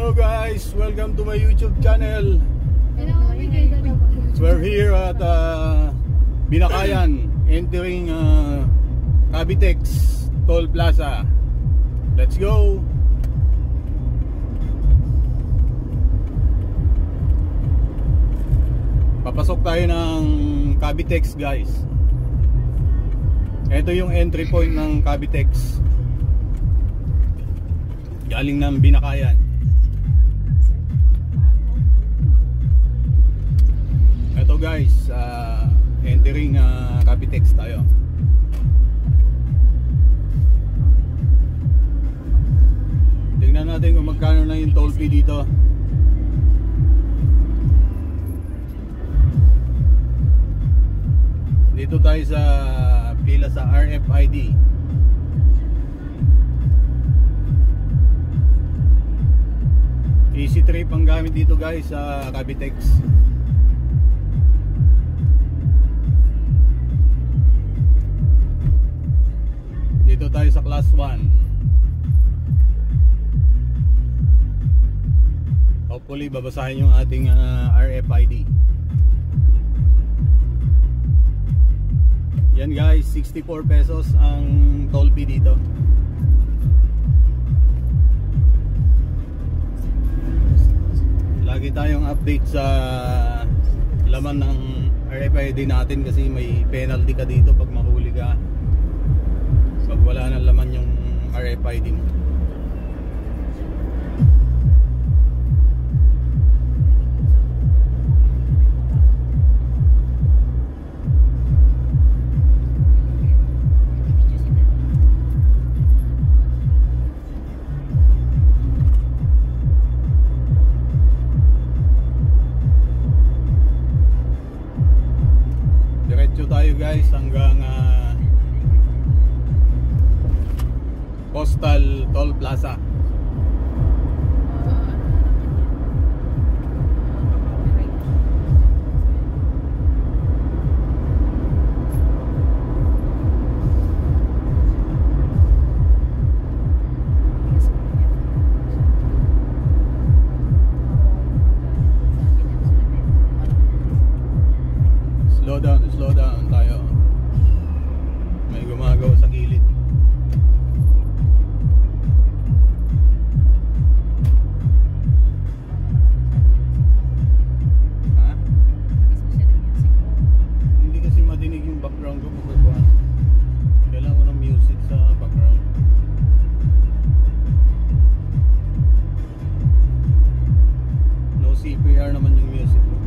Hello guys, welcome to my YouTube channel. We're here at Binakayan, entering Cavitex Toll Plaza. Let's go. Papasok tayo ng Cavitex guys. Ito yung entry point ng Cavitex, galing ng Binakayan. Ito guys, entering Cavitex tayo. Tingnan natin kung magkano na yung toll fee dito. Dito tayo sa pila sa RFID. Easy trip ang gamit dito guys sa Cavitex. Dito tayo sa class 1. Hopefully babasahin yung ating RFID. Yan guys, 64 pesos ang toll fee dito. Lagi tayong update sa laman ng RFID natin kasi may penalty ka dito pag mahuli ka, pag wala nang laman yung RFID mo. Tayo guys hanggang Coastal Toll Plaza. Slow down tayo. May gumagawa sa gilid. Ha? Hindi kasi madinig yung background ko pagkuhan. Kailangan ko ng music sa background. No CPR naman yung music ko.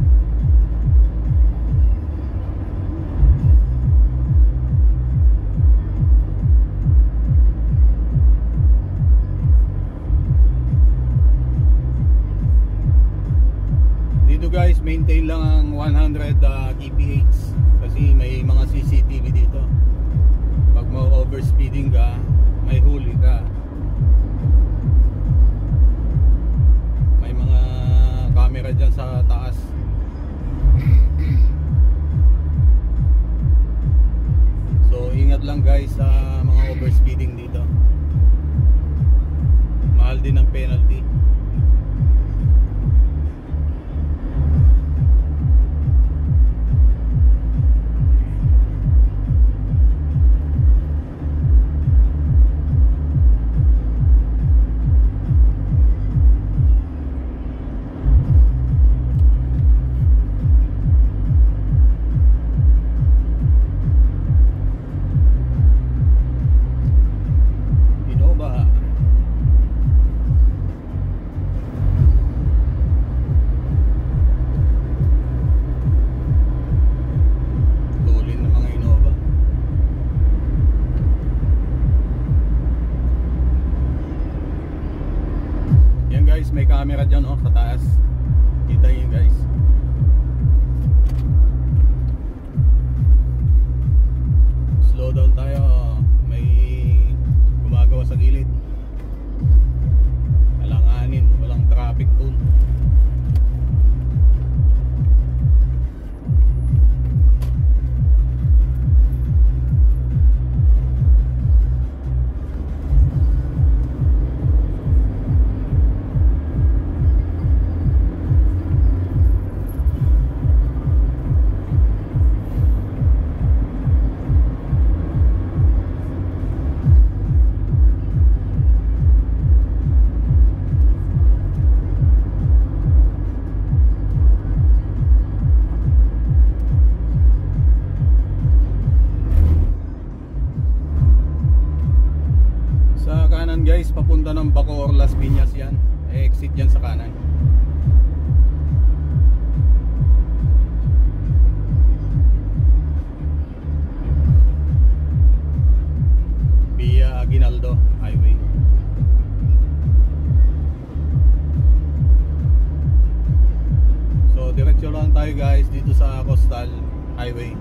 Guys, maintain lang ang 100 kph kasi may mga CCTV dito. Pag ma-overspeeding ka, may huli ka. May mga camera dyan sa taas. So ingat lang guys sa mga overspeeding dito. Mahal din ang penalty. May camera dyan sa taas. Kita nyo guys. Slow down tayo. May gumagawa sa gilid. Alanganin, walang traffic doon. Piñas yan, exit yan sa kanan. Via Aguinaldo Highway. So diretso lang tayo guys dito sa Coastal Highway.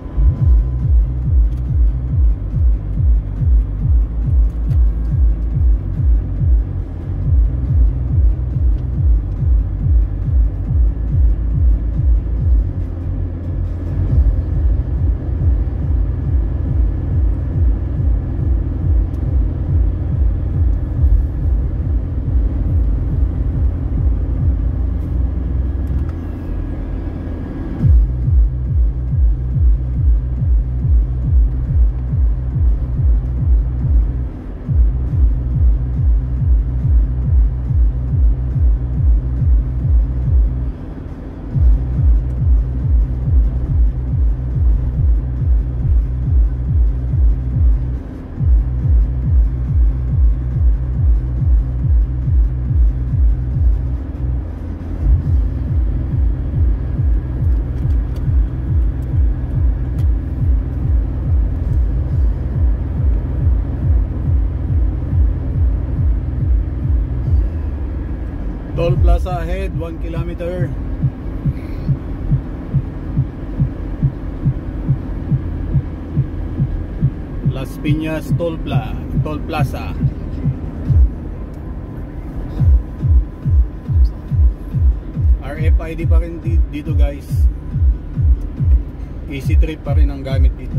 Toll plaza ahead, 1 kilometer. Las Piñas Toll Plaza. RFID pa rin dito guys. Easy trip pa rin ang gamit dito.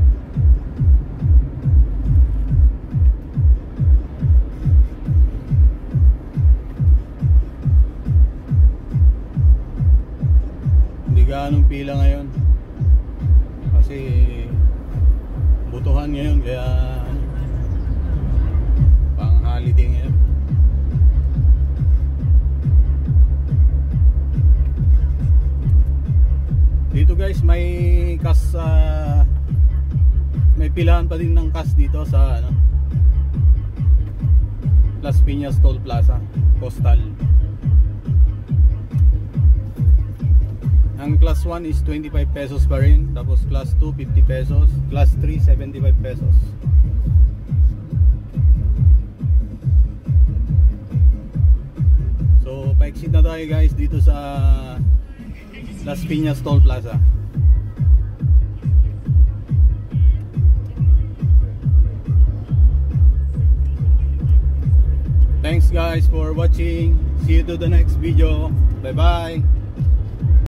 Ganong pila ngayon kasi butuhan ngayon, kaya pang holiday ngayon. Dito guys may kas, may pilahan pa din ng kas dito sa Las Piñas Toll Plaza Coastal. Ang class 1 is 25 pesos pa rin, tapos class 2 50 pesos, class 3 75 pesos. So pa-exit na tayo guys dito sa Las Piñas Toll Plaza. Thanks guys for watching. See you to the next video. Bye bye.